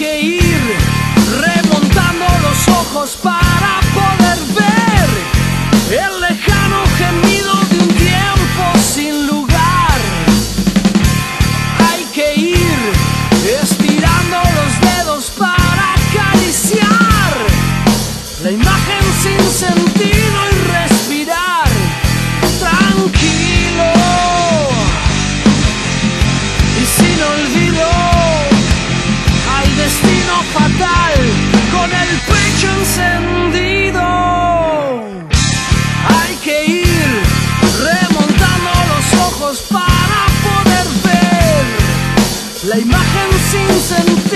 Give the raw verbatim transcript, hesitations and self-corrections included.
que ir remontando los ojos para poder ver el lejano gemido de un tiempo sin lugar. Hay que ir estirando los dedos para acariciar la imagen sin sentido y respirar tranquilo y sin olvido. Hay destino fatal con el pecho encendido. Hay que ir remontando los ojos para poder ver la imagen sin sentido.